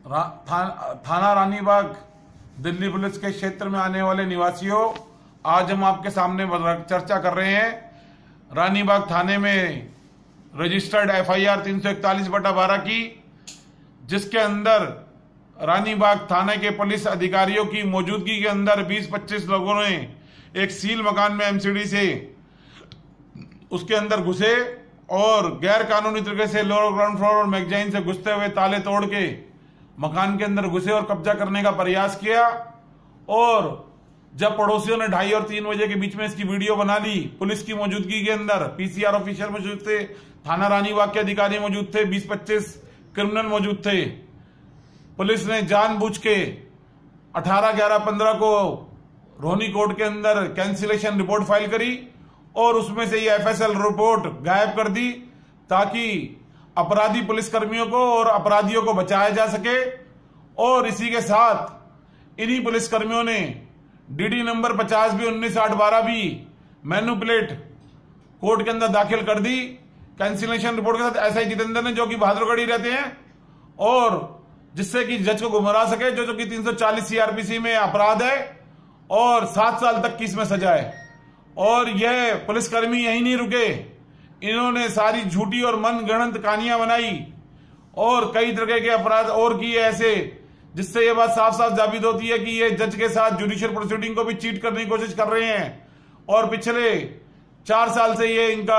थाना रानीबाग दिल्ली पुलिस के क्षेत्र में आने वाले निवासियों, आज हम आपके सामने चर्चा कर रहे हैं रानीबाग थाने में रजिस्टर्ड FIR 341/12 की, जिसके अंदर रानीबाग थाने के पुलिस अधिकारियों की मौजूदगी के अंदर 20-25 लोगों ने एक सील मकान में MCD से उसके अंदर घुसे और गैर कानूनी तरीके से लोअर ग्राउंड फ्लोर और मैगजाइन से घुसते हुए ताले तोड़ के मकान के अंदर घुसे और कब्जा करने का प्रयास किया। और जब पड़ोसियों ने 2:30 और 3 बजे के बीच में इसकी वीडियो बना ली, पुलिस की मौजूदगी के अंदर PCR ऑफिसर मौजूद थे, थाना रानीबाग के अधिकारी मौजूद थे, 20-25 क्रिमिनल मौजूद थे। पुलिस ने जानबूझ के 18/11/15 को रोहिणी कोर्ट के अंदर कैंसिलेशन रिपोर्ट फाइल करी और उसमें से ये FSL रिपोर्ट गायब कर दी ताकि अपराधी पुलिसकर्मियों को और अपराधियों को बचाया जा सके। और इसी के साथ इन्हीं पुलिसकर्मियों ने DD नंबर 50 भी 19/8/12 भी मैन्युपुलेट कोर्ट के अंदर दाखिल कर दी कैंसिलेशन रिपोर्ट के साथ SI जितेंद्र ने, जो कि बहादुरगढ़ रहते हैं, और जिससे कि जज को गुमराह सके, जो कि 340 CRPC में अपराध है और 7 साल तक की इसमें सजा है। और यह पुलिसकर्मी यही नहीं रुके, इन्होंने सारी झूठी और मनगढ़ंत कहानियां बनाई और कई तरह के अपराध और किए ऐसे, जिससे यह बात साफ साफ साबित होती है कि ये जज के साथ जुडिशियल प्रोसीडिंग को भी चीट करने की कोशिश कर रहे हैं। और पिछले 4 साल से ये इनका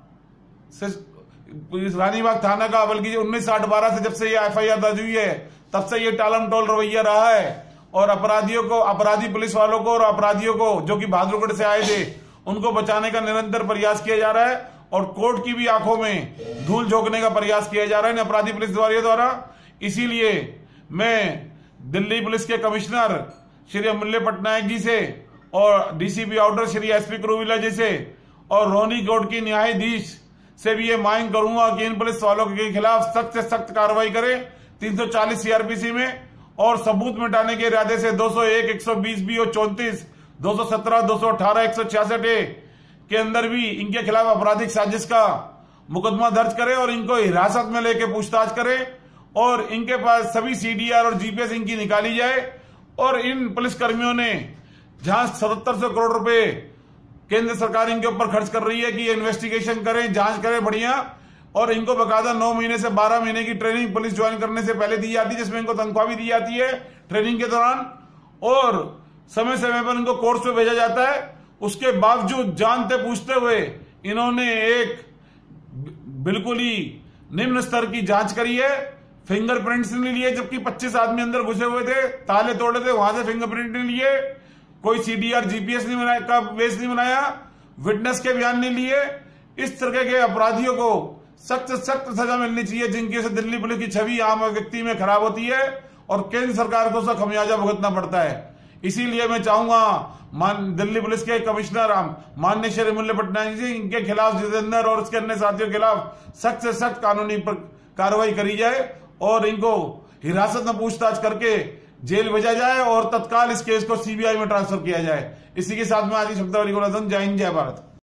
रानीबाग थाना का, बल्कि 19/8/12 से जब से ये FIR दर्ज हुई है तब से ये टालम टोल रवैया रहा है और अपराधियों को, अपराधी पुलिस वालों को और अपराधियों को जो कि बहादुरगढ़ से आए थे उनको बचाने का निरंतर प्रयास किया जा रहा है और कोर्ट की भी आंखों में धूल झोंकने का प्रयास किया जा रहा है अपराधी पुलिस द्वारा। इसीलिए मैं दिल्ली पुलिस के कमिश्नर श्री अमूल्य पटनायक जी से और DCP outer Shri SP Kruvilla ji से और रोहिणी कोर्ट की न्यायाधीश से भी ये मांग करूंगा कि इन पुलिस वालों के खिलाफ सख्त से सख्त कार्रवाई करें 340 CRPC में, और सबूत मिटाने के इरादे से 201, 120B और 34, 217, 218, 166A के अंदर भी इनके खिलाफ आपराधिक साजिश का मुकदमा दर्ज करे और इनको हिरासत में लेके पूछताछ करे और इनके पास सभी CDR और GPS इनकी निकाली जाए। और इन पुलिसकर्मियों ने जहां 7700 करोड़ रुपए केंद्र सरकार इनके ऊपर खर्च कर रही है कि ये इन्वेस्टिगेशन करें, जांच करें बढ़िया, और इनको बकायदा 9 महीने से 12 महीने की ट्रेनिंग पुलिस ज्वाइन करने से पहले दी जाती है, जिसमें इनको तनख्वाह भी दी जाती है ट्रेनिंग के दौरान, और समय समय पर इनको कोर्स पे भेजा जाता है। उसके बावजूद जानते पूछते हुए इन्होंने एक बिल्कुल ही निम्न स्तर की जांच करी है। फिंगरप्रिंट्स नहीं लिए, जबकि 25 आदमी अंदर घुसे हुए थे, ताले तोड़े थे, वहां से फिंगरप्रिंट नहीं लिए, कोई CDR GPS नहीं बनाया, का बेस नहीं बनाया, विटनेस के बयान नहीं लिए। इस तरह के अपराधियों को सख्त सख्त सजा मिलनी चाहिए, जिनकी से दिल्ली पुलिस की छवि आम व्यक्ति में खराब होती है और केंद्र सरकार को उसका खमियाजा भुगतना पड़ता है। इसीलिए मैं चाहूंगा दिल्ली पुलिस के कमिश्नर माननीय श्री अमूल्य पटनायक जी, इनके खिलाफ, जितेंद्र और उसके अन्य साथियों के खिलाफ सख्त से सख्त कानूनी कार्रवाई करी जाए और इनको हिरासत में पूछताछ करके जेल भेजा जाए और तत्काल इस केस को CBI में ट्रांसफर किया जाए। इसी के साथ में आज की शब्दावली को जय हिंद, जय भारत।